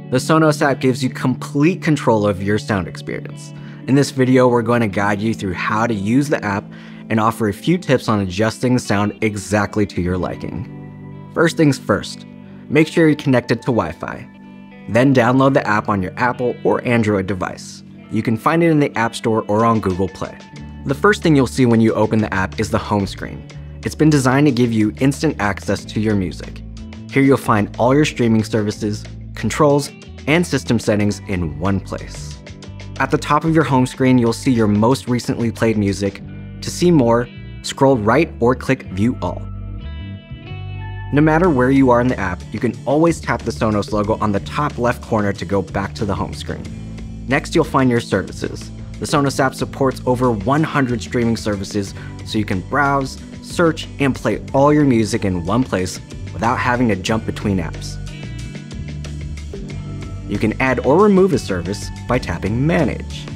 The Sonos app gives you complete control of your sound experience. In this video, we're going to guide you through how to use the app and offer a few tips on adjusting the sound exactly to your liking. First things first, make sure you're connected to Wi-Fi. Then download the app on your Apple or Android device. You can find it in the App Store or on Google Play. The first thing you'll see when you open the app is the home screen. It's been designed to give you instant access to your music. Here you'll find all your streaming services, controls, and system settings in one place. At the top of your home screen, you'll see your most recently played music. To see more, scroll right or click View All. No matter where you are in the app, you can always tap the Sonos logo on the top left corner to go back to the home screen. Next, you'll find your services. The Sonos app supports over 100 streaming services, so you can browse, search, and play all your music in one place without having to jump between apps. You can add or remove a service by tapping Manage.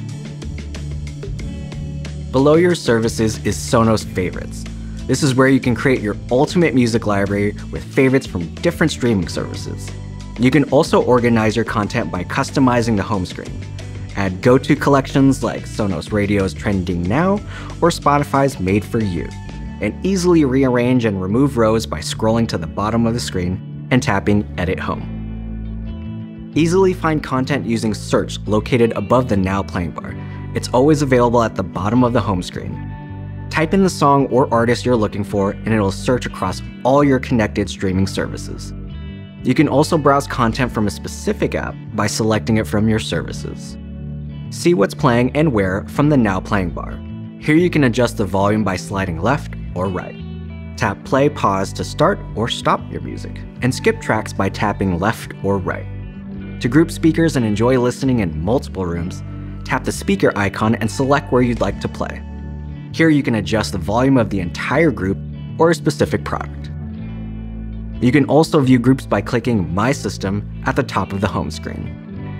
Below your services is Sonos Favorites. This is where you can create your ultimate music library with favorites from different streaming services. You can also organize your content by customizing the home screen. Add go-to collections like Sonos Radio's Trending Now or Spotify's Made For You, and easily rearrange and remove rows by scrolling to the bottom of the screen and tapping Edit Home. Easily find content using Search located above the Now playing bar. It's always available at the bottom of the home screen. Type in the song or artist you're looking for and it'll search across all your connected streaming services. You can also browse content from a specific app by selecting it from your services. See what's playing and where from the Now playing bar. Here you can adjust the volume by sliding left or right. Tap play, pause to start or stop your music, and skip tracks by tapping left or right. To group speakers and enjoy listening in multiple rooms, tap the speaker icon and select where you'd like to play. Here you can adjust the volume of the entire group or a specific product. You can also view groups by clicking My System at the top of the home screen.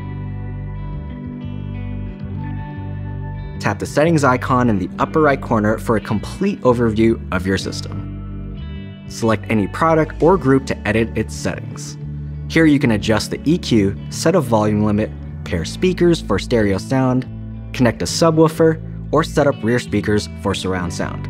Tap the settings icon in the upper right corner for a complete overview of your system. Select any product or group to edit its settings. Here you can adjust the EQ, set a volume limit, pair speakers for stereo sound, connect a subwoofer, or set up rear speakers for surround sound.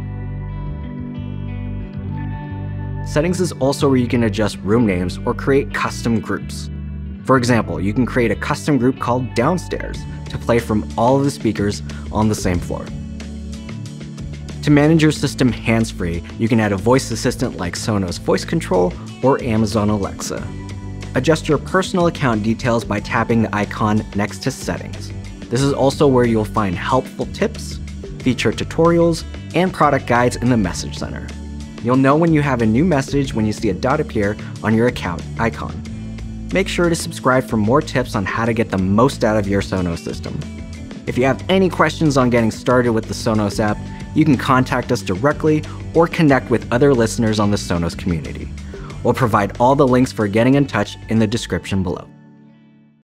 Settings is also where you can adjust room names or create custom groups. For example, you can create a custom group called Downstairs to play from all of the speakers on the same floor. To manage your system hands-free, you can add a voice assistant like Sonos Voice Control or Amazon Alexa. Adjust your personal account details by tapping the icon next to Settings. This is also where you'll find helpful tips, feature tutorials, and product guides in the message center. You'll know when you have a new message when you see a dot appear on your account icon. Make sure to subscribe for more tips on how to get the most out of your Sonos system. If you have any questions on getting started with the Sonos app, you can contact us directly or connect with other listeners on the Sonos community. We'll provide all the links for getting in touch in the description below.